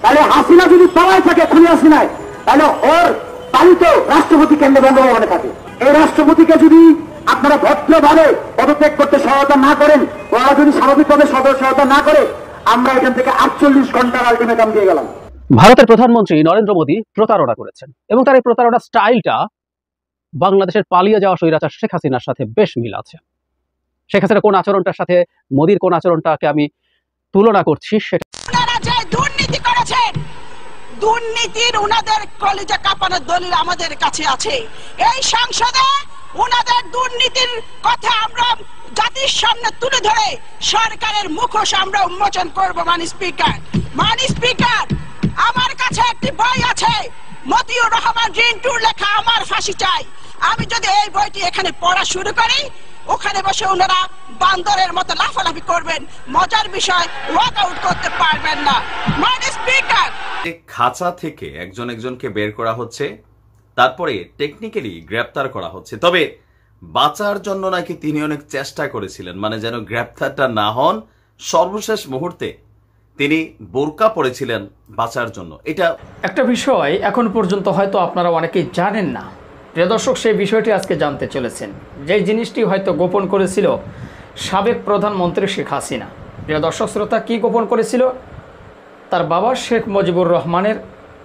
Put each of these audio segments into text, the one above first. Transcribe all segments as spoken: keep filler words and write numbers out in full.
তাহলে হাসিনা যদি পালায় থাকে খুনি হাসিনায়, তাহলে ওর পালিত রাষ্ট্রপতি কেন্দ্রে বঙ্গভবনে থাকে। এই রাষ্ট্রপতিকে যদি আপনারা ভদ্রভাবে পদত্যাগ করতে সহায়তা না করেন, ওরা যদি স্বাভাবিকভাবে সহায়তা না করে, আমরা এখান থেকে আটচল্লিশ ঘন্টার আলটিমেটাম দিয়ে গেলাম। ভারতের প্রধানমন্ত্রী নরেন্দ্র মোদী প্রতারণা করেছেন এবং তার এই প্রতারণার স্টাইলটা বাংলাদেশের পালিয়ে যাওয়া স্বৈরাচার শেখ হাসিনার সাথে বেশ মিল আছে। শেখ হাসিনার কোন আচরণটার সাথে মোদীর কোন আচরণটাকে আমি তুলনা করছি সেটা, দুর্নীতি করেছেন, দুর্নীতির উনাদের কলিজা কাঁপানোর দলিল আমাদের কাছে আছে। এই সংসদে উনাদের দুর্নীতির কথা আমরা জাতির সামনে তুলে ধরে সরকারের মুখোশ আমরা উন্মোচন করব। মাননীয় স্পিকার, মাননীয় স্পিকার, আমার কাছে একটি বই আছে, মতিউর রহমান রিন্টুর লেখা আমার ফাঁসি চাই। আমি যদি এই বইটি এখানে পড়া শুরু করি, ওখানে বসে ওনারা বান্দরের মতো লাফালাফি করবেন। মজার বিষয়, ওয়াক আউট করতে পারবেন না। মাননীয় স্পিকার, খাঁচা থেকে একজন একজনকে বের করা হচ্ছে, তারপরে টেকনিক্যালি গ্রেপ্তার করা হচ্ছে। তবে বাঁচার জন্য নাকি তিনি অনেক চেষ্টা করেছিলেন, মানে যেন গ্রেপ্তারটা না হন। সর্বশেষ মুহূর্তে তিনি বোরকা পরেছিলেন বাঁচার জন্য। এটা একটা বিষয় এখন পর্যন্ত হয়তো আপনারা অনেকেই জানেন না। প্রিয় দর্শক, সেই বিষয়টি আজকে জানতে চলেছেন, যে জিনিসটি হয়তো গোপন করেছিল সাবেক প্রধানমন্ত্রী শেখ হাসিনা। প্রিয় দর্শক শ্রোতা, কি গোপন করেছিল? তার বাবা শেখ মুজিবুর রহমানের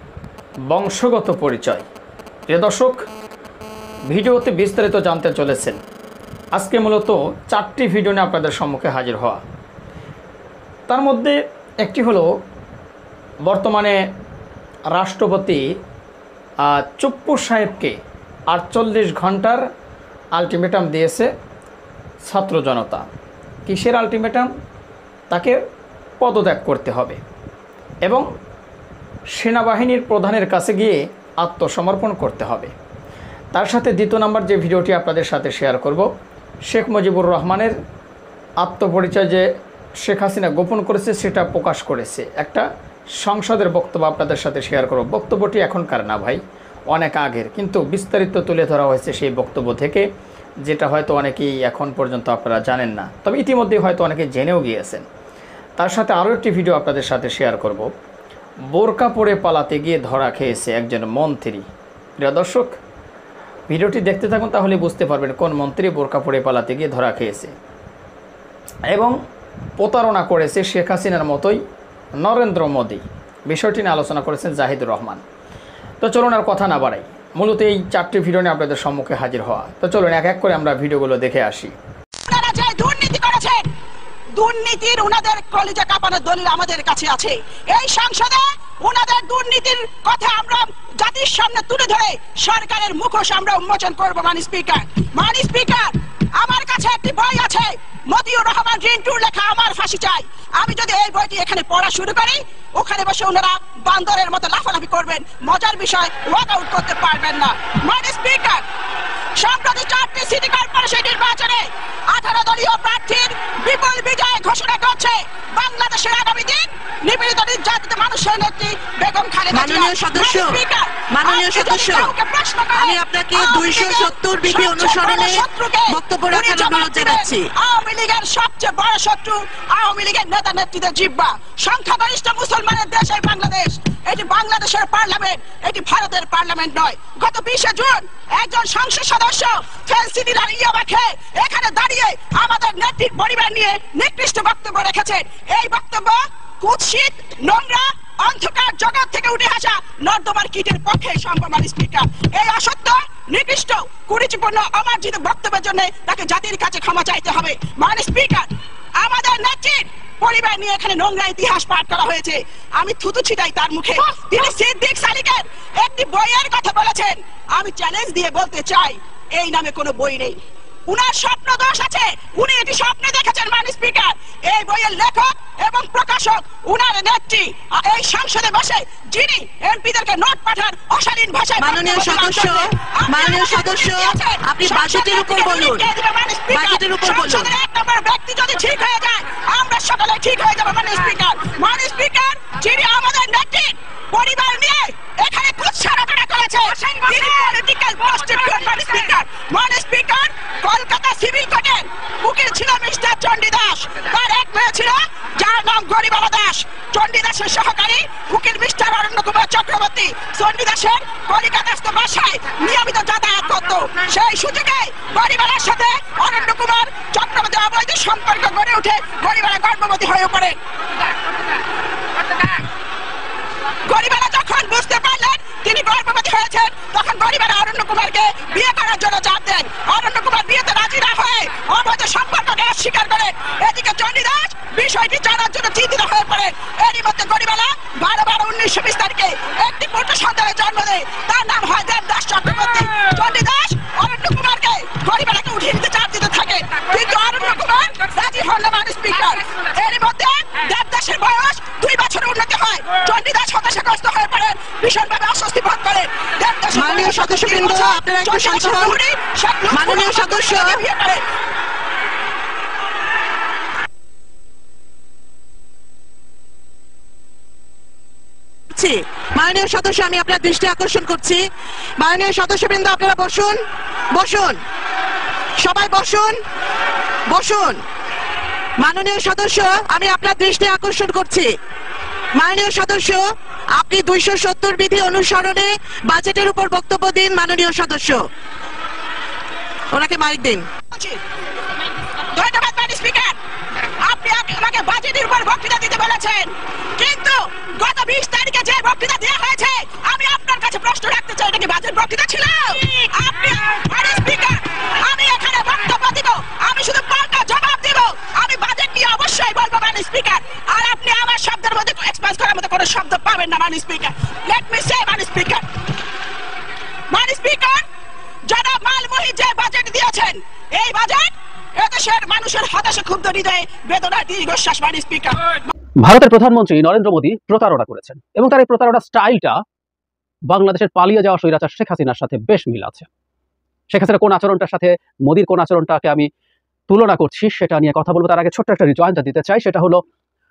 বংশগত পরিচয়। প্রিয় দর্শক, ভিডিওতে বিস্তারিত জানতে চলেছেন। আজকে মূলত চারটি ভিডিও নিয়ে আপনাদের সম্মুখে হাজির হওয়া। তার মধ্যে একটি হলো, বর্তমানে রাষ্ট্রপতি চুপ্পু সাহেবকে আটচল্লিশ ঘন্টার আলটিমেটাম দিয়েছে ছাত্র জনতা। কিসের আলটিমেটাম? তাকে পদত্যাগ করতে হবে এবং সেনাবাহিনীর প্রধানের কাছে গিয়ে আত্মসমর্পণ করতে হবে। তার সাথে দ্বিতীয় নাম্বার যে ভিডিওটি আপনাদের সাথে শেয়ার করব, শেখ মুজিবুর রহমানের আত্মপরিচয় যে শেখ হাসিনা গোপন করেছে সেটা প্রকাশ করেছে। একটা সংসদের বক্তব্য আপনাদের সাথে শেয়ার করব। বক্তব্যটি এখনকার না ভাই, অনেক আগের, কিন্তু বিস্তারিত তুলে ধরা হয়েছে সেই বক্তব্য থেকে, যেটা হয়তো অনেকেই এখন পর্যন্ত আপনারা জানেন না, তবে ইতিমধ্যে হয়তো অনেকে জেনেও গিয়েছেন। তার সাথে আরও একটি ভিডিও আপনাদের সাথে শেয়ার করব। বোরকা পরে পালাতে গিয়ে ধরা খেয়েছে একজন মন্ত্রী। প্রিয় দর্শক, ভিডিওটি দেখতে থাকুন, তাহলে বুঝতে পারবেন কোন মন্ত্রী বোরকা পরে পালাতে গিয়ে ধরা খেয়েছে এবং প্রতারণা করেছে শেখ হাসিনার মতোই নরেন্দ্র মোদী। বিষয়টি নিয়ে আলোচনা করেছেন জাহিদুর রহমান। তো চলুন আর কথা না বাড়াই, মূলত এই চারটি ভিডিও নিয়ে আপনাদের সম্মুখে হাজির হওয়া। তো চলুন এক এক করে আমরা ভিডিওগুলো দেখে আসি। দুর্নীতি করেছেন, দুর্নীতির উনাদের কলিজা কাঁপানোর দলিল আমাদের কাছে আছে। এই সংসদে উনাদের দুর্নীতির কথা আমরা জাতির সামনে তুলে ধরে সরকারের মুখোশ আমরা উন্মোচন করব। মাননীয় স্পিকার, মাননীয় স্পিকার, আমার কাছে একটি বই আছে, মতিউর রহমান রিন্টুর লেখা আমার ফাঁসি চাই। আমি যদি এই বইটি এখানে পড়া শুরু করি, ওখানে বসে ওনারা বান্দরের মতো লাফালাফি করবেন। মজার বিষয়, ওয়াক আউট করতে পারবেন না। মাননীয় স্পিকার, সম্প্রতি চারটি সিটি কর্পোরেশন নির্বাচনে আঠারো দলীয় প্রার্থীর বিপুল বিজয় ঘোষণা করছে বাংলাদেশের আগামী দিন নিপীড়িত নির্যাতিত মানুষের নেত্রী বেগম খালেদা জিয়া। মাননীয় সদস্য, মাননীয় সদস্য, আমি আপনাকে দুইশো সত্তর বিধি অনুসরণে বক্তব্য রাখার অনুরোধ জানাচ্ছি। আওয়ামী লীগের সবচেয়ে বড় শত্রু আওয়ামী লীগের নেতা নেত্রীদের জিহ্বা। সংখ্যাগরিষ্ঠ মুসলমানের দেশ এই বাংলাদেশ। এটি বাংলাদেশের পার্লামেন্ট, এটি ভারতের পার্লামেন্ট নয়। গত বিশে জুন একজন সংসদ সদস্য ফেন্সিডিলার ইয়াবা খেয়ে এখানে দাঁড়িয়ে আমাদের নেত্রীর পরিবার নিয়ে নিকৃষ্ট বক্তব্য রেখেছেন। এই বক্তব্য কুৎসিত, নোংরা, অন্ধকার জগৎ থেকে উঠে আসা নর্দমার কীটের পক্ষে সম্ভব। মাননীয় স্পিকার, এই অসত্য, নিকৃষ্ট, কুরুচিপূর্ণ, অমার্জিত বক্তব্যের জন্য তাকে জাতির কাছে ক্ষমা চাইতে হবে। মাননীয় স্পিকার, আমাদের নেত্রীর পরিবার নিয়ে এখানে নোংরা ইতিহাস পাঠ করা হয়েছে। আমি থুতু ছিটাই তার মুখে। তিনি সিদ্দিক সালিকের একটি বইয়ের কথা বলেছেন। আমি চ্যালেঞ্জ দিয়ে বলতে চাই, এই নামে কোনো বই নেই। উনার স্বপ্ন দোষ আছে, উনি এটি স্বপ্নে দেখেছেন। মাননীয় স্পিকার, এই বইয়ের লেখক এবং প্রকাশক উনার নেত্রী এই সংসদে বসে যিনি এমপিদেরকে নোট পাঠান অশালীন ভাষায়। মাননীয় সদস্য, মাননীয় সদস্য, আপনি বাজেটের উপর বলুন, বাজেটের উপর বলুন। এক নম্বর ব্যক্তি যদি ঠিক হয়ে যায়, আমরা সকলে ঠিক হয়ে যাবো। মাননীয় স্পিকার, মাননীয় স্পিকার, যিনি আমাদের নেত্রী পরিবার নিয়ে এখানে কুৎসারটনা করেছে, তিনি পলিটিক্যাল প্রস্টিটিউট। মাননীয় স্পিকার, মাননীয় স্পিকার, কলকাতা সিভিল কোর্টের উকিল ছিল মিস্টার চণ্ডীদাস। তার এক মেয়ে ছিল যার নাম গরিবালা দাস। চণ্ডীদাসের সহকারী উকিল মিস্টার দেশের কলিকাতাস্থ বাসায় নিয়মিত যাতায়াত করত। সেই সুযোগে গরিবেলার সাথে অরণ্য কুমার চক্রবর্তী অবৈধ সম্পর্ক গড়ে উঠে গরিবেলা গর্ভবতী হয়ে পড়ে। গরিবেলা যখন বুঝতে পারলেন তিনি গর্ভবতী হয়েছেন, তখন গরিবেলা অরণ্য কুমারকে বিয়ে করার জন্য চাপ দেন। অরণ্য কুমার বিয়েতে রাজি না হয়ে অবৈধ সম্পর্ককে অস্বীকার করেন। এদিকে চণ্ডীদাস বিষয়টি জানার জন্য চিন্তিত হয়ে পড়েন। এরই মধ্যে গরিবেলা বারো বারো উনিশশো বিশ তারিখে একটি পুত্র সন্তানের জন্ম দেয়। তার নাম হয় দেবদাস চক্রবর্তী। চণ্ডীদাস অরণ্য কুমারকে গরিবেলাকে উঠিয়ে নিতে চাপ দিতে থাকে, কিন্তু অরণ্য কুমার রাজি হন না মাননীয় স্পিকার। এরই মধ্যে দেবদাসের বয়স দুই বছরের উন্নতি হয়। চণ্ডীদাস হতাশাগ্রস্ত হয়ে পড়েন, ভীষণভাবে অস্বস্তি বোধ করেন। মাননীয় সদস্যবৃন্দ, আপনারা একটু শান্ত হন। মাননীয় সদস্য মাননীয় সদস্য আমি আপনার দৃষ্টি আকর্ষণ করছি। মাননীয় সদস্যবৃন্দ, আপনারা বসুন, বসুন, সবাই বসুন, বসুন। মাননীয় সদস্য আমি আপনার দৃষ্টি আকর্ষণ করছি। মাননীয় সদস্য, আপনি দুইশো সত্তর বিধি অনুসরণে বাজেটের উপর বক্তব্য দিন। মাননীয় সদস্য, ওনাকে মাইক দিন। ধন্যবাদ মাননীয় স্পিকার। আপনি আমাকে বাজেটের উপর বক্তৃতা দিতে বলেছেন, কিন্তু গত বিশ তারিখে যে বক্তৃতা দেওয়া হয়েছে আমি আপনার কাছে প্রশ্ন রাখতে চাই, এটা কি বাজেট বক্তৃতা ছিল? আপনি মাননীয় স্পিকার, আমি এখানে বক্তব্য দিব, আমি শুধু পাল্টা জবাব দিব। আমি বাজেট নিয়ে অবশ্যই বলবো মাননীয় স্পিকার, আর আপনি আমার শব্দের মধ্যে এক্সপ্রেস করার মতো কোনো শব্দ পাবেন না মাননীয় স্পিকার। লেট মি সে মাননীয় স্পিকার, মাননীয় স্পিকার, জনাব মালমোহী যে বাজেট দিয়েছেন, এই বাজেট এদেশের মানুষের হতাশা ক্ষুব্ধ হৃদয়ে বেদনার দীর্ঘশ্বাস মাননীয় স্পিকার। ভারতের প্রধানমন্ত্রী নরেন্দ্র মোদী প্রতারণা করেছেন এবং তার এই প্রতারণা স্টাইলটা বাংলাদেশের পালিয়ে যাওয়া স্বৈরাচার শেখ হাসিনার সাথে বেশ মিল আছে। শেখ হাসিনার কোন আচরণটার সাথে মোদীর কোন আচরণটাকে আমি তুলনা করছি সেটা নিয়ে কথা বলবো। তার আগে ছোট্ট একটা রিজয়েন্টার দিতে চাই। সেটা হলো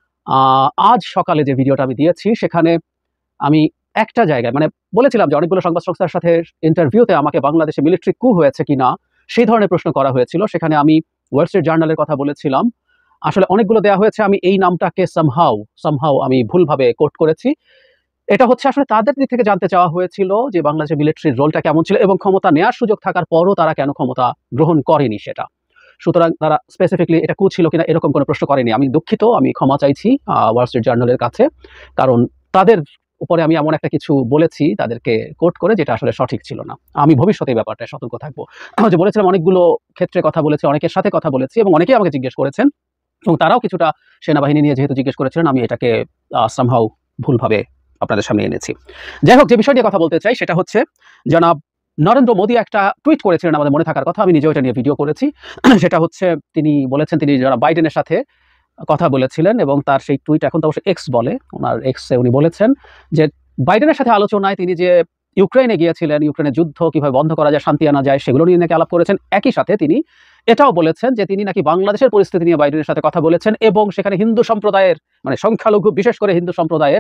আজ সকালে যে ভিডিওটা আমি দিয়েছি সেখানে আমি একটা জায়গায় মানে বলেছিলাম যে অনেকগুলো সংবাদ সংস্থার সাথে ইন্টারভিউতে আমাকে বাংলাদেশে মিলিটারি কু হয়েছে কিনা সেই ধরনের প্রশ্ন করা হয়েছিল। সেখানে আমি ওয়াল স্ট্রিট জার্নালের কথা বলেছিলাম। আসলে অনেকগুলো দেওয়া হয়েছে, আমি এই নামটাকে সামহাউ সামহাউ আমি ভুলভাবে কোট করেছি। এটা হচ্ছে আসলে তাদের দিক থেকে জানতে চাওয়া হয়েছিল যে বাংলাদেশের মিলিটারির রোলটা কেমন ছিল এবং ক্ষমতা নেওয়ার সুযোগ থাকার পরও তারা কেন ক্ষমতা গ্রহণ করেনি সেটা। সুতরাং তারা স্পেসিফিকলি এটা কু ছিল কিনা এরকম কোনো প্রশ্ন করেনি। আমি দুঃখিত, আমি ক্ষমা চাইছি ওয়াল স্ট্রিট জার্নালের কাছে, কারণ তাদের উপরে আমি এমন একটা কিছু বলেছি তাদেরকে কোট করে যেটা আসলে সঠিক ছিল না। আমি ভবিষ্যতে এই ব্যাপারটা সতর্ক থাকবো। যে বলেছিলাম অনেকগুলো ক্ষেত্রে কথা বলেছি, অনেকের সাথে কথা বলেছি এবং অনেকেই আমাকে জিজ্ঞেস করেছেন এবং তারাও কিছুটা সেনাবাহিনী নিয়ে যেহেতু জিজ্ঞেস করেছিলেন আমি এটাকে সামহাউ ভুলভাবে আপনাদের সামনে এনেছি। যাই হোক, যে বিষয় নিয়ে কথা বলতে চাই সেটা হচ্ছে জনাব নরেন্দ্র মোদী একটা টুইট করেছিলেন আমাদের মনে থাকার কথা, আমি নিজেও এটা নিয়ে ভিডিও করেছি। সেটা হচ্ছে তিনি বলেছেন তিনি জনাব বাইডেনের সাথে কথা বলেছিলেন এবং তার সেই টুইট এখন তো অবশ্যই এক্স বলে, ওনার এক্সে উনি বলেছেন যে বাইডেনের সাথে আলোচনায় তিনি যে ইউক্রেনে গিয়েছিলেন, ইউক্রেনের যুদ্ধ কিভাবে বন্ধ করা যায়, শান্তি আনা যায়, সেগুলো নিয়ে নাকি আলাপ করেছেন। একই সাথে তিনি এটাও বলেছেন যে তিনি নাকি বাংলাদেশের পরিস্থিতি নিয়ে বাইডেনের সাথে কথা বলেছেন এবং সেখানে হিন্দু সম্প্রদায়ের মানে সংখ্যালঘু বিশেষ করে হিন্দু সম্প্রদায়ের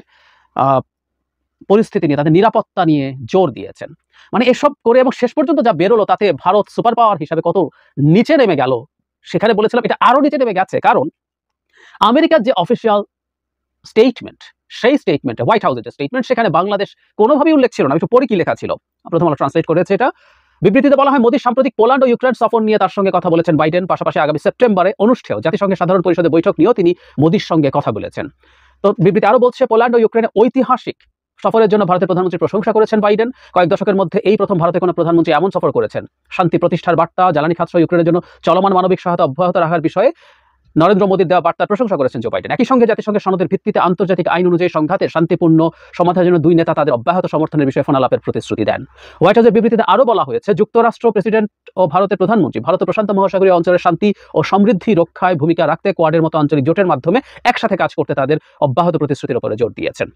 পরিস্থিতি নিয়ে তাদের নিরাপত্তা নিয়ে জোর দিয়েছেন। মানে এসব করে এবং শেষ পর্যন্ত যা বেরোলো তাতে ভারত সুপার পাওয়ার হিসাবে কত নিচে নেমে গেল। সেখানে বলেছিলাম এটা আরো নিচে নেমে গেছে, কারণ আমেরিকার যে অফিসিয়াল স্টেটমেন্ট সেই স্টেটমেন্টে হোয়াইট হাউসের যে স্টেটমেন্ট সেখানে বাংলাদেশ কোনোভাবেই উল্লেখ ছিল না। একটু পরে কি লেখা ছিল প্রথম আলো ট্রান্সলেট করেছে এটা। বিবৃতিতে বলা হয় মোদী সাম্প্রতিক পোল্যান্ড ও ইউক্রেন সফর নিয়ে তার সঙ্গে কথা বলেছেন বাইডেন, পাশাপাশি আগামী সেপ্টেম্বরে অনুষ্ঠেয় জাতিসংঘের সাধারণ পরিষদের বৈঠক নিয়েও তিনি মোদীর সঙ্গে কথা বলেছেন। তো বিবৃতি আরো বলছে পোল্যান্ড ও ইউক্রেনে ঐতিহাসিক সফরের জন্য ভারতের প্রধানমন্ত্রী প্রশংসা করেছেন বাইডেন। কয়েক দশকের মধ্যে এই প্রথম ভারতের কোনো প্রধানমন্ত্রী এমন সফর করেছেন। শান্তি প্রতিষ্ঠার বার্তা, জ্বালানি খাত সহ ইউক্রেনের জন্য চলমান মানবিক সহায়তা অব্যাহত রাখার বিষয়ে নরেন্দ্র মোদীর দেওয়া বার্তার প্রশংসা করেছেন জো বাইডেন। একই সঙ্গে জাতিসংঘের সনদের ভিত্তিতে আন্তর্জাতিক আইন অনুযায়ী সংঘাতের শান্তিপূর্ণ সমাধানের জন্য দুই নেতা তাদের অব্যাহত সমর্থনের বিষয়ে ফোনালাপের প্রতিশ্রুতি দেন। হোয়াইট হাউসের বিবৃতিতে আরও বলা হয়েছে যুক্তরাষ্ট্র প্রেসিডেন্ট ও ভারতের প্রধানমন্ত্রী ভারত প্রশান্ত মহাসাগরীয় অঞ্চলের শান্তি ও সমৃদ্ধি রক্ষায় ভূমিকা রাখতে কোয়াডের মতো আঞ্চলিক জোটের মাধ্যমে একসাথে কাজ করতে তাদের অব্যাহত প্রতিশ্রুতির উপরে জোর দিয়েছেন।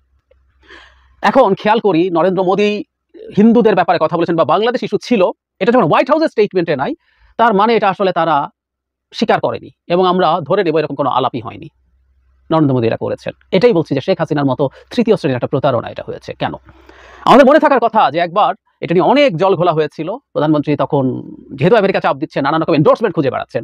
এখন খেয়াল করি নরেন্দ্র মোদী হিন্দুদের ব্যাপারে কথা বলেছেন বা বাংলাদেশ ইস্যু ছিল, এটা যখন হোয়াইট হাউসের স্টেটমেন্টে নাই তার মানে এটা আসলে তারা স্বীকার করেনি এবং আমরা ধরে নেব এরকম কোনো আলাপই হয়নি। নরেন্দ্র মোদী এটা করেছেন। এটাই বলছি যে শেখ হাসিনার মতো তৃতীয় শ্রেণীর একটা প্রতারণা এটা হয়েছে। কেন? আমাদের মনে থাকার কথা যে একবার এটা নিয়ে অনেক জল ঘোলা হয়েছিল। প্রধানমন্ত্রী তখন যেহেতু আমেরিকা চাপ দিচ্ছে, নানান রকম এন্ডোর্সমেন্ট খুঁজে বেড়াচ্ছেন।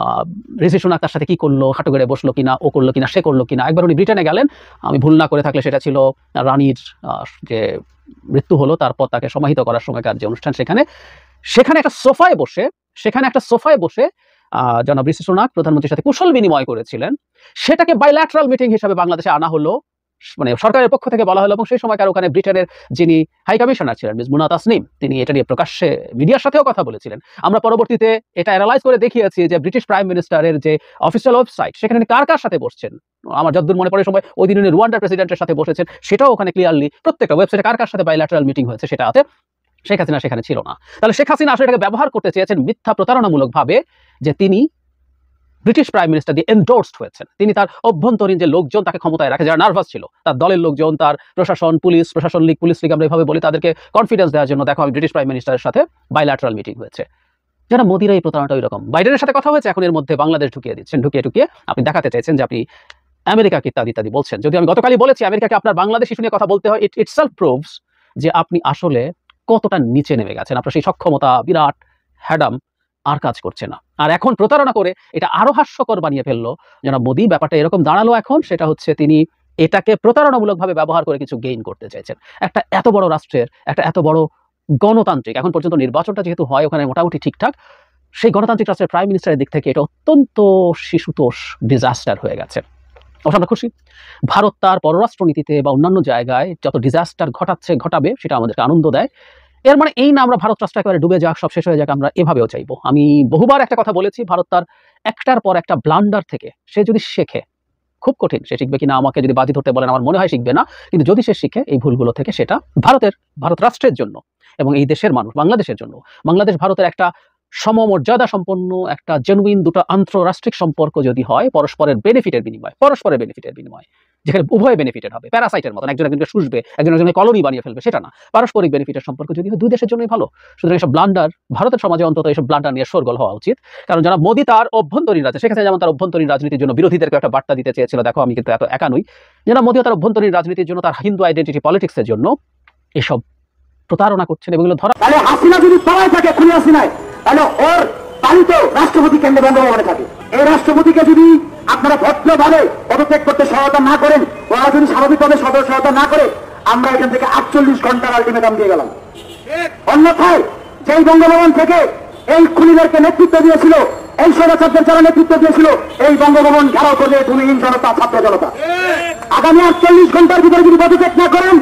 ঋষি সুনাক তার সাথে কি করলো, হাঁটু গেড়ে বসলো কিনা, ও করলো কিনা, সে করলো কিনা। একবার উনি ব্রিটেনে গেলেন, আমি ভুল না করে থাকলে সেটা ছিল রানীর যে মৃত্যু হলো তারপর তাকে সমাহিত করার সময়কার যে অনুষ্ঠান, সেখানে সেখানে একটা সোফায় বসে সেখানে একটা সোফায় বসে জনাব ঋষি সুনাক প্রধানমন্ত্রীর সাথে কুশল বিনিময় করেছিলেন। সেটাকে বাইল্যাটারাল মিটিং হিসাবে বাংলাদেশে আনা হলো, মানে সরকারের পক্ষ থেকে বলা হলো। এবং সেই সময়কার ওখানে ব্রিটেনের যিনি হাই কমিশনার ছিলেন মিস মুনা তাসনিম, তিনি এটা নিয়ে প্রকাশ্যে মিডিয়ার সাথেও কথা বলেছিলেন। আমরা পরবর্তীতে এটা অ্যানালাইজ করে দেখিয়েছি যে ব্রিটিশ প্রাইম মিনিস্টারের যে অফিসিয়াল ওয়েবসাইট, সেখানে কার কার সাথে বসছেন। আমার যতদূর মনে পড়ে সময় ওই দিন উনি রুয়ান্ডার প্রেসিডেন্টের সাথে বসেছেন, সেটাও ওখানে ক্লিয়ারলি প্রত্যেকটা ওয়েবসাইটে কার কার সাথে বাইল্যাটারাল মিটিং হয়েছে সেটা আছে। শেখ হাসিনা সেখানে ছিল না। তাহলে শেখ হাসিনা আসলে এটাকে ব্যবহার করতে চেয়েছেন মিথ্যা প্রতারণামূলক ভাবে, যে তিনি ব্রিটিশ প্রাইম মিনিস্টার দিয়ে এন্ডোর্সড হয়েছেন। তিনি তার অভ্যন্তরীণ যে লোকজন তাকে ক্ষমতায় রাখে, যারা নার্ভাস ছিল, তার দলের লোকজন, তার প্রশাসন, পুলিশ প্রশাসন লীগ, পুলিশ লীগ আমরা এভাবে বলি, তাদেরকে কনফিডেন্স দেওয়ার জন্য দেখো আমি ব্রিটিশ প্রাইম মিনিস্টারের সাথে বাইল্যাটারাল মিটিং হয়েছে। যারা মোদির এই প্রতারণাটা ওই রকম। বাইডেনের সাথে কথা হয়েছে, এখন এর মধ্যে বাংলাদেশ ঢুকিয়ে দিচ্ছেন, ঢুকিয়ে ঢুকিয়ে আপনি দেখাতে চাইছেন যে আপনি আমেরিকাকে ইত্যাদি ইত্যাদি বলছেন। যদি আমি গতকালই বলেছি আমেরিকাকে আপনার বাংলাদেশ ইস্যু নিয়ে কথা বলতে হয়, ইট ইটসেলফ প্রুভস যে আপনি আসলে কতটা নিচে নেমে গেছেন। আপনার সেই সক্ষমতা, বিরাট হ্যাডাম আর কাজ করছে না। আর এখন প্রতারণা করে এটা আরো হাস্যকর বানিয়ে ফেললো জনাব মোদি। ব্যাপারটা এরকম দাঁড়ালো এখন, সেটা হচ্ছে তিনি এটাকে প্রতারণামূলকভাবে ব্যবহার করে কিছু গেইন করতে চাইছেন। একটা এত বড় রাষ্ট্রের, একটা এত বড় গণতান্ত্রিক, এখন পর্যন্ত নির্বাচনটা যেহেতু হয় ওখানে মোটামুটি ঠিকঠাক, সেই গণতান্ত্রিক রাষ্ট্রের প্রাইম মিনিস্টারের দিক থেকে এটা অত্যন্ত শিশুতোষ ডিজাস্টার হয়ে গেছে। অবশ্য আমরা খুশি, ভারত তার পররাষ্ট্রনীতিতে বা অন্যান্য জায়গায় যত ডিজাস্টার ঘটাচ্ছে, ঘটাবে, সেটা আমাদেরকে আনন্দ দেয়। এর মানে এই না আমরা ভারত রাষ্ট্র একেবারে ডুবে যাক, সব শেষ হয়ে যাক, আমরা এভাবেও চাইবো। আমি বহুবার একটা কথা বলেছি, ভারত তার একটার পর একটা ব্লান্ডার থেকে সে যদি শেখে, খুব কঠিন, সে শিখবে কিনা আমাকে যদি বাজি ধরতে বলেন আমার মনে হয় শিখবে না, কিন্তু যদি সে শিখে এই ভুলগুলো থেকে, সেটা ভারতের, ভারত রাষ্ট্রের জন্য এবং এই দেশের মানুষ, বাংলাদেশের জন্য, বাংলাদেশ ভারতের একটা সমমর্যাদা সম্পন্ন একটা জেনুইন দুটো আন্তঃরাষ্ট্রিক সম্পর্ক যদি হয়, পরস্পরের বেনিফিটের বিনিময়, পরস্পরের বেনিফিটের বিনিময়, যেখানে উভয় বেনিফিটেড হবে, প্যারাসাইটের মতন একজন একজনকে শুষবে, একজন একজনকে কলোনি বানিয়ে ফেলবে, সেটা না। পারস্পরিক বেনিফিটের সম্পর্ক যদি হয়, দুই দেশের জন্যই ভালো। সুতরাং এসব ব্লান্ডার, ভারতের সমাজে অন্তত এসব ব্লান্ডার নিয়ে শোরগোল হওয়া উচিত। কারণ যারা মোদি তার অভ্যন্তরীণ রাজনীতি, সেখানে যেমন তার অভ্যন্তরীণ রাজনীতির জন্য বিরোধীদেরকে একটা বার্তা দিতে চেয়েছিল, দেখো আমি কিন্তু এত একা নই। যারা মোদি তার অভ্যন্তরীণ রাজনীতির জন্য, তার হিন্দু আইডেন্টিটি পলিটিক্সের জন্য এসব প্রতারণা করছেন এবং এগুলো ধরা। তাহলে হাসিনা যদি সবাই থাকে খুনি হাসিনায়, তাহলে ওর পালিত রাষ্ট্রপতি কেন্দ্রে বঙ্গভবনে থাকে। এই রাষ্ট্রপতিকে যদি আপনারা ভদ্রভাবে পদত্যাগ করতে সহায়তা না করেন, ওরা যদি স্বাভাবিকভাবে সদস্য সহায়তা না করে, আমরা এখান থেকে আটচল্লিশ ঘন্টার আলটিমেটাম দিয়ে গেলাম। অন্যথায় যেই বঙ্গভবন থেকে এই খুনিদেরকে নেতৃত্ব দিয়েছিল, এই স্বৈরাচারদের যারা নেতৃত্ব দিয়েছিল, এই বঙ্গভবন ঘেরাও করবে ভূমিহীন জনতা, ছাত্র জনতা। আগামী আটচল্লিশ ঘন্টার ভিতরে যদি পদত্যাগ না করেন,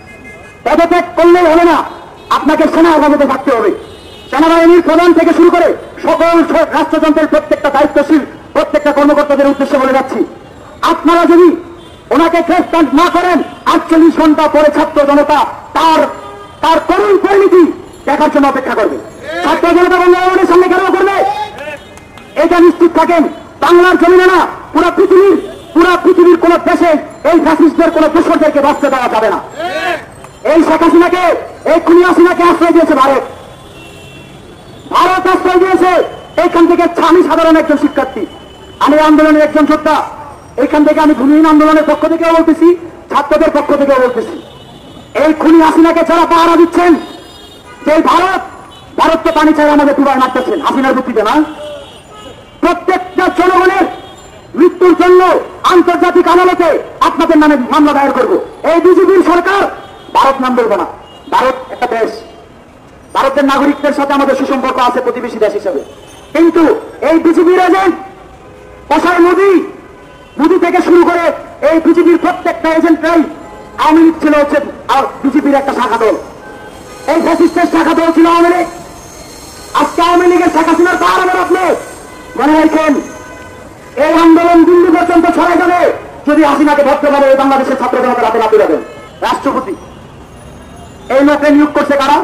পদত্যাগ করলেই হবে না, আপনাকে সেনা হেফাজতে থাকতে হবে। সেনাবাহিনীর প্রধান থেকে শুরু করে সকল রাষ্ট্রযন্ত্রের প্রত্যেকটা দায়িত্বশীল প্রত্যেকটা কর্মকর্তাদের উদ্দেশ্যে বলে যাচ্ছি, আপনারা যদি ওনাকে গ্রেফতার না করেন, আটচল্লিশ ঘন্টা পরে ছাত্র জনতা তার তার করুণ পরিণতি দেখার জন্য অপেক্ষা করবে। ছাত্র জনতা বঙ্গভবনের সামনে কেন করবে? এটা নিশ্চিত থাকেন, বাংলার জমিনে না, পুরা পৃথিবীর পুরা পৃথিবীর কোন দেশে এই ফ্যাসিস্টদের কোন দোষরদেরকে বাঁচতে দেওয়া যাবে না। এই শেখ হাসিনাকে, এই খুনি হাসিনাকে আশ্রয় দিয়েছে ভারত। ভারত আশ্রয় দিয়েছে। এইখান থেকে আমি সাধারণ একজন শিক্ষার্থী, আমি আন্দোলনের একজন যোদ্ধা। এইখান থেকে আমি ভূমিহীন আন্দোলনের পক্ষ থেকেও বলতেছি, ছাত্রদের পক্ষ থেকেও বলতেছি, এই খুনি হাসিনাকে যারা পাহারা দিচ্ছেন, যে ভারত ভারত তো পানি চাই আমাদের দুবার মারতেছেন হাসিনার ভিত্তিতে না, প্রত্যেকটা জনগণের মৃত্যুর জন্য আন্তর্জাতিক আদালতে আপনাদের নামে মামলা দায়ের করবো। এই বিজেপির সরকার, ভারত নাম বলবো না, ভারত একটা দেশ, ভারতের নাগরিকদের সাথে আমাদের সুসম্পর্ক আছে প্রতিবেশী দেশ হিসেবে, কিন্তু এই বিজেপির এজেন্ট কসাই মোদি, মোদি থেকে শুরু করে এই বিজেপির প্রত্যেকটা এজেন্টরাই আওয়ামী লীগ ছিল, হচ্ছে আর বিজেপির একটা শাখা দল। এই ফ্যাসিস্টের শাখা দল ছিল আওয়ামী লীগ। আজকে আওয়ামী লীগের শাখা ছিল তার আবার আপনি মনে রাখেন, এই আন্দোলন দিল্লি পর্যন্ত ছড়াই যাবে যদি হাসিনাকে ভদ্রভাবে এই বাংলাদেশের ছাত্র জনতা রাতে না তুলে দেন। রাষ্ট্রপতি এই লোককে নিয়োগ করছে কারা?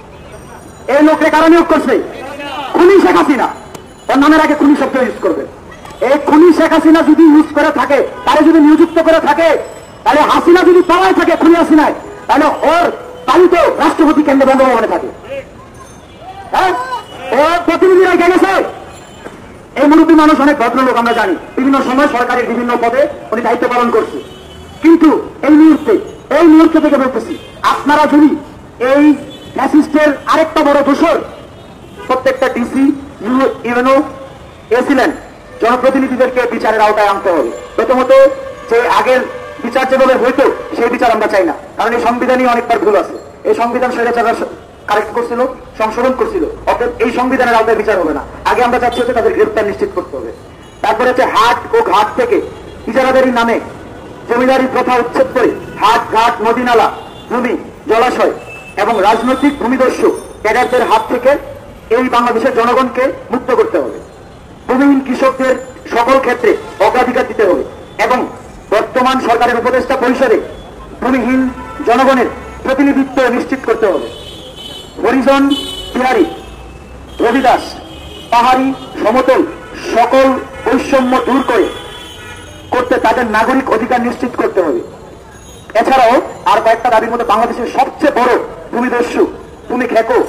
এই লোককে কারা নিয়োগ করছে? খুনি শেখ হাসিনা। ওর নামের আগে খুনি শব্দ ইউজ করবে। এই খুনি শেখ হাসিনা যদি ইউজ করে থাকে, তারা যদি নিযুক্ত করে থাকে, তাহলে হাসিনা যদি পাওয়ায় থাকে খুনি হাসিনায়, তাহলে ওর পালিত রাষ্ট্রপতি কেন্দ্রে বঙ্গভবনে থাকে। হ্যাঁ, ওর প্রতিনিধিরা গেছে। এই মুরব্বী মানুষ অনেক ভদ্রলোক, আমরা জানি, বিভিন্ন সময় সরকারের বিভিন্ন পদে উনি দায়িত্ব পালন করছে, কিন্তু এই মুহূর্তে এই মুহূর্ত থেকে বলতেছি, আপনারা যদি এই ফ্যাসিস্টের আরেকটা বড় দোষর প্রত্যেকটা ডিসি ইউএনও এসিলেন জনপ্রতিনিধিদেরকে বিচারের আওতায় আনতে হবে। প্রথমত যে আগের বিচার যেভাবে হইতো সেই বিচার আমরা চাই না, কারণ এই সংবিধানই অনেকবার ভুল আছে। এই সংবিধান স্বৈরাচাররা কারেক্ট করছিল, সংশোধন করছিল, অর্থাৎ এই সংবিধানের আওতায় বিচার হবে না। আগে আমরা চাচ্ছি হচ্ছে তাদের গ্রেফতার নিশ্চিত করতে হবে। তারপরে হচ্ছে হাট ও ঘাট থেকে ইজারাদারি নামে জমিদারি প্রথা উচ্ছেদ করে হাট ঘাট নদী নালা ভূমি জলাশয় এবং রাজনৈতিক ভূমিদস্যু ক্যাডারদের হাত থেকে এই বাংলাদেশের জনগণকে মুক্ত করতে হবে। ভূমিহীন কৃষকদের সকল ক্ষেত্রে অগ্রাধিকার দিতে হবে এবং বর্তমান সরকারের উপদেষ্টা পরিষদে ভূমিহীন জনগণের প্রতিনিধিত্ব নিশ্চিত করতে হবে। হরিজন বিহারী রবিদাস পাহাড়ি সমতল সকল বৈষম্য দূর করে করতে তাদের নাগরিক অধিকার নিশ্চিত করতে হবে। এছাড়াও আর কয়েকটা দাবির মধ্যে বাংলাদেশের সবচেয়ে বড় ভূমিদস্যু ভূমি খেকো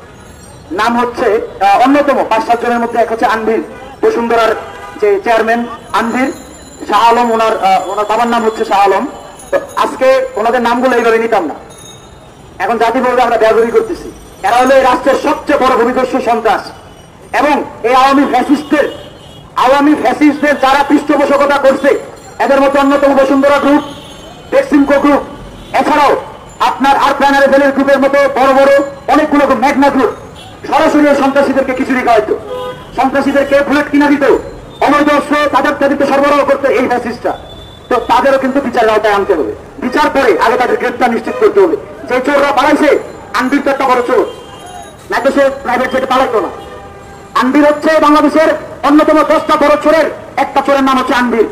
নাম হচ্ছে অন্যতম পাঁচ সাত জনের মধ্যে এক হচ্ছে আনভির, বসুন্ধরার যে চেয়ারম্যান আনভির শাহ আলম, ওনার ওনার বাবার নাম হচ্ছে শাহ আলম। তো আজকে ওনাদের নামগুলো এইভাবে নিতাম না, এখন জাতি বলবে আমরা ব্যবহারই করতেছি। এরা হলো এই রাষ্ট্রের সবচেয়ে বড় ভূমিদস্যু সন্ত্রাস এবং এই আওয়ামী ফ্যাসিস্টের আওয়ামী ফ্যাসিস্টদের যারা পৃষ্ঠপোষকতা করছে এদের মধ্যে অন্যতম বসুন্ধরা গ্রুপ, বেক্সিমকো গ্রুপ, এছাড়াও আপনার আর প্ল্যানার বেলের গ্রুপের মতো বড় বড় অনেকগুলো ম্যাগনা গ্রুপ সরাসরি সন্ত্রাসীদেরকে খিচুড়ি খাওয়াইতো, সন্ত্রাসীদেরকে বুলেট কিনা দিত, অবৈধ অস্ত্র তাদের তাদেরকে সরবরাহ করতে এই ফ্যাসিস্টরা। তো তাদেরও কিন্তু বিচারের আওতায় আনতে হবে। বিচার করে আগে তাদের গ্রেফতার নিশ্চিত করতে হবে। যে চোররা পালাইছে, আনবির তো একটা বড় চোর, না তো সে প্রাইভেট জেটে পালাইতো না। আনবির হচ্ছে বাংলাদেশের অন্যতম দশটা বড় চোরের একটা চোরের নাম হচ্ছে আনবির।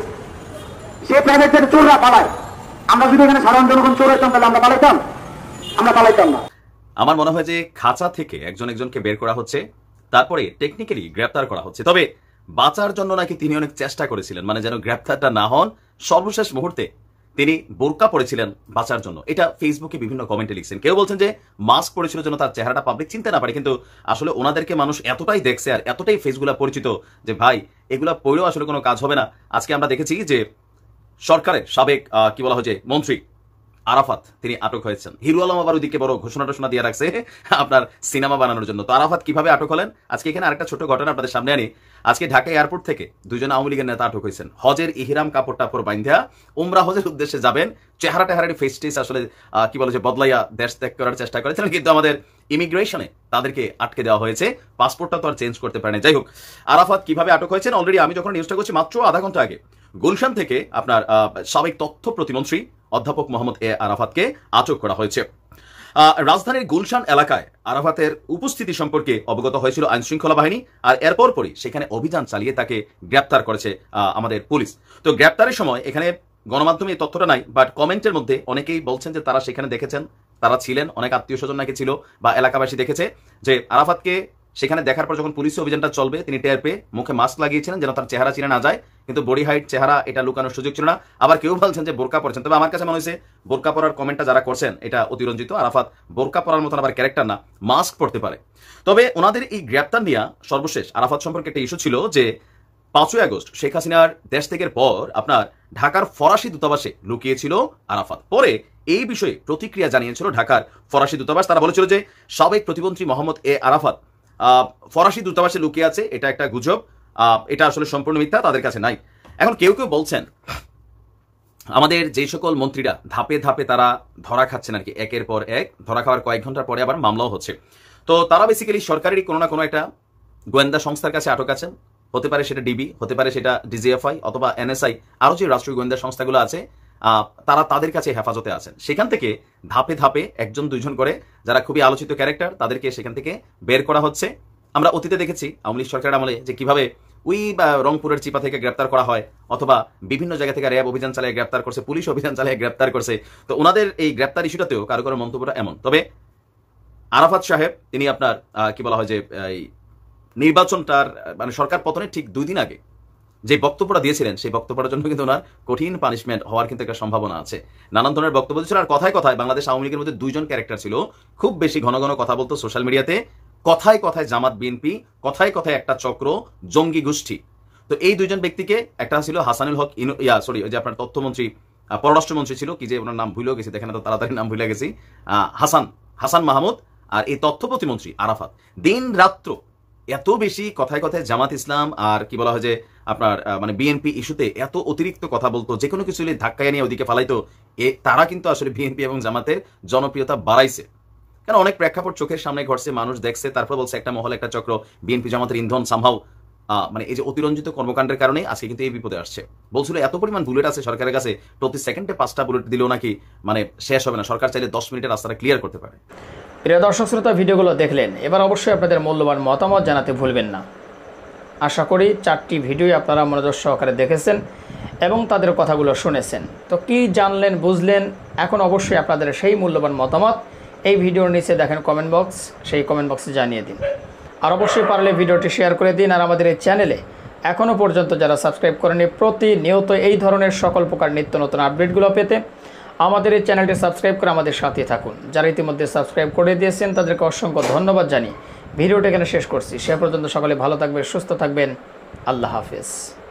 সে প্রাইভেট জেটে চোররা পালায়। আমরা যদি এখানে সাধারণ জনগণ চোর হইতাম তাহলে আমরা পালাইতাম? আমরা পালাইতাম না। আমার মনে হয় যে খাঁচা থেকে একজন একজনকে বের করা হচ্ছে, তারপরে টেকনিক্যালি গ্রেপ্তার করা হচ্ছে। তবে বাঁচার জন্য নাকি তিনি অনেক চেষ্টা করেছিলেন, মানে যেন গ্রেপ্তারটা না হন। সর্বশেষ মুহূর্তে তিনি বোরকা পড়েছিলেন বাঁচার জন্য, এটা ফেসবুকে বিভিন্ন কমেন্টে লিখছেন। কেউ বলছেন যে মাস্ক পড়েছিল যেন তার চেহারাটা পাবলিক চিনতে না পারে, কিন্তু আসলে ওনাদেরকে মানুষ এতটাই দেখছে আর এতটাই ফেসগুলা পরিচিত যে ভাই এগুলা পড়েও আসলে কোনো কাজ হবে না। আজকে আমরা দেখেছি যে সরকারের সাবেক কি বলা হয়েছে মন্ত্রী আরাফাত তিনি আটক হয়েছেন। হিরু আলম আবার ওইদিকে বড় ঘোষণা টোষণা দিয়ে রাখছে আপনার সিনেমা বানানোর জন্য। তো আরাফাত কিভাবে আটক হলেন আজকে এখানে আরেকটা ছোট ঘটনা আপনাদের সামনে আনি। আজকে ঢাকা এয়ারপোর্ট থেকে দুজন আওয়ামী লীগের নেতা আটক হয়েছেন। হজের ইহরাম কাপড় টাপড় বাইন্ধা উমরা হজের উদ্দেশ্যে যাবেন, চেহারা টেহারাটি ফেস টেস আসলে কি বলে যে বদলাইয়া দেশ ত্যাগ করার চেষ্টা করেছিলেন, কিন্তু আমাদের ইমিগ্রেশনে তাদেরকে আটকে দেওয়া হয়েছে। পাসপোর্টটা তো আর চেঞ্জ করতে পারেনি। যাই হোক, আরাফাত কিভাবে আটক হয়েছেন অলরেডি আমি যখন নিউজটা করছি মাত্র আধা ঘন্টা আগে গুলশান থেকে আপনার সাবেক তথ্য প্রতিমন্ত্রী অধ্যাপক মোহাম্মদ এ আরাফাতকে আটক করা হয়েছে। রাজধানীর গুলশান এলাকায় আরাফাতের উপস্থিতি সম্পর্কে অবগত হয়েছিল আইন শৃঙ্খলা বাহিনী, আর এরপর পরই সেখানে অভিযান চালিয়ে তাকে গ্রেপ্তার করেছে আমাদের পুলিশ। তো গ্রেপ্তারের সময় এখানে গণমাধ্যমে এই তথ্যটা নাই, বাট কমেন্টের মধ্যে অনেকেই বলছেন যে তারা সেখানে দেখেছেন, তারা ছিলেন, অনেক আত্মীয় স্বজন নাকি ছিল বা এলাকাবাসী দেখেছে যে আরাফাতকে সেখানে দেখার পর যখন পুলিশ অভিযানটা চলবে তিনি টের পেয়ে মুখে মাস্ক লাগিয়েছিলেন যেন তার চেহারা চিনে না যায়, কিন্তু বডি হাইট চেহারা এটা লুকানোর সুযোগ ছিল না। আবার কেউ বলছেন যে বোরকা পড়ছেন, তবে আমার কাছে মনে হয়েছে বোরকা পরার কমেন্টটা যারা করছেন এটা অতিরঞ্জিত। আরাফাত বোরকা পরার মতন আবার ক্যারেক্টার না, মাস্ক পড়তে পারে। তবে ওনাদের এই গ্রেপ্তার নিয়ে সর্বশেষ আরাফাত সম্পর্কে একটা ইস্যু ছিল যে পাঁচই আগস্ট শেখ হাসিনার দেশ ত্যাগের পর আপনার ঢাকার ফরাসি দূতাবাসে লুকিয়েছিল আরাফাত। পরে এই বিষয়ে প্রতিক্রিয়া জানিয়েছিল ঢাকার ফরাসি দূতাবাস। তারা বলেছিল যে সাবেক প্রতিমন্ত্রী মোহাম্মদ এ আরাফাত ফরাসি দূতাবাসে লুকিয়ে আছে, এটা একটা গুজব, এটা আসলে সম্পূর্ণ মিথ্যা, তাদের কাছে নাই। এখন কেউ কেউ বলছেন আমাদের যে সকল মন্ত্রীরা ধাপে ধাপে তারা ধরা খাচ্ছেন আর কি, একের পর এক ধরা খাওয়ার কয়েক ঘন্টার পরে আবার মামলাও হচ্ছে। তো তারা বেসিক্যালি সরকারেরই কোনো না কোনো একটা গোয়েন্দা সংস্থার কাছে আটক আছেন, হতে পারে সেটা ডিবি, হতে পারে সেটা ডিজিএফআই অথবা এনএসআই, আরো যে রাষ্ট্রীয় গোয়েন্দা সংস্থাগুলো আছে তারা তাদের কাছে হেফাজতে আছেন। সেখান থেকে ধাপে ধাপে একজন দুইজন করে যারা খুবই আলোচিত ক্যারেক্টার তাদেরকে সেখান থেকে বের করা হচ্ছে। আমরা অতীতে দেখেছি আওয়ামী লীগ সরকারের আমলে যে কিভাবে ওই রংপুরের চিপা থেকে গ্রেপ্তার করা হয়, অথবা বিভিন্ন জায়গা থেকে র্যাব অভিযান চালিয়ে গ্রেপ্তার করছে, পুলিশ অভিযান চালিয়ে গ্রেপ্তার করছে। তো ওনাদের এই গ্রেপ্তার ইস্যুটাতেও কারো কারো মন্তব্যটা এমন। তবে আরাফাত সাহেব তিনি আপনার কি বলা হয় যে এই নির্বাচনটার মানে সরকার পতনের ঠিক দুই দিন আগে যে বক্তব্যটা দিয়েছিলেন সেই বক্তব্যটার জন্য কিন্তু ওনার কঠিন পানিশমেন্ট হওয়ার কিন্তু একটা সম্ভাবনা আছে। নানান ধরনের বক্তব্য দিয়েছিল, আর কথায় কথায় বাংলাদেশ আওয়ামী লীগের মধ্যে দুইজন ক্যারেক্টার ছিল খুব বেশি ঘন ঘন কথা বলতো সোশ্যাল মিডিয়াতে, কথায় কথায় জামাত বিএনপি, কথায় কথায় একটা চক্র জঙ্গি গোষ্ঠী। তো এই দুইজন ব্যক্তিকে, একটা ছিল হাসানুল হক ইয়া সরি ওই যে আপনার তথ্যমন্ত্রী পররাষ্ট্রমন্ত্রী ছিল, কি যে ওনার নাম ভুলেও গেছি, দেখেন তো তাড়াতাড়ি নাম ভুলে গেছি, হাসান হাসান মাহমুদ, আর এই তথ্য প্রতিমন্ত্রী আরাফাত দিন রাত্র এত বেশি কথায় কথায় জামাত ইসলাম আর কি বলা হয় যে আপনার মানে বিএনপি ইস্যুতে এত অতিরিক্ত কথা বলতো, যে কোনো কিছু ধাক্কায় নিয়ে ওদিকে ফালাইতো, এ তারা কিন্তু আসলে বিএনপি এবং জামাতের জনপ্রিয়তা বাড়াইছে। কারণ অনেক প্রেক্ষাপট চোখের সামনে ঘটছে, মানুষ দেখছে, তারপর বলছে একটা মহল একটা চক্র বিএনপি জামাতের ইন্ধন সামহাও মানে এই যে অতিরঞ্জিত কর্মকাণ্ডের কারণে আজকে কিন্তু এই বিপদে আসছে। বলছিল এত পরিমাণ বুলেট আছে সরকারের কাছে, প্রতি সেকেন্ডে পাঁচটা বুলেট দিলেও নাকি মানে শেষ হবে না, সরকার চাইলে দশ মিনিটের রাস্তাটা ক্লিয়ার করতে পারে। প্রিয় দর্শক শ্রোতা, ভিডিওগুলো দেখলেন, এবার অবশ্যই আপনাদের মূল্যবান মতামত জানাতে ভুলবেন না। আশা করি চারটি ভিডিও আপনারা মনোযোগ সহকারে দেখেছেন এবং তাদের কথাগুলো শুনেছেন। তো কি জানলেন বুঝলেন, এখন অবশ্যই আপনাদের সেই মূল্যবান মতামত এই ভিডিওর নিচে দেখেন কমেন্ট বক্স, সেই কমেন্ট বক্সে জানিয়ে দিন। আর অবশ্যই পারলে ভিডিওটি শেয়ার করে দিন। আর আমাদের এই চ্যানেলে এখনও পর্যন্ত যারা সাবস্ক্রাইব করেনি, প্রতিনিয়ত এই ধরনের সকল প্রকার নিত্য নতুন আপডেটগুলো পেতে আমাদের এই চ্যানেলটি সাবস্ক্রাইব করে আমাদের সাথে থাকুন। যারা ইতিমধ্যে সাবস্ক্রাইব করে দিয়েছেন তাদেরকে অসংখ্য ধন্যবাদ জানিয়ে ভিডিওটা এখানে শেষ করছি। সে পর্যন্ত সকলে ভালো থাকবেন, সুস্থ থাকবেন। আল্লাহ হাফেজ।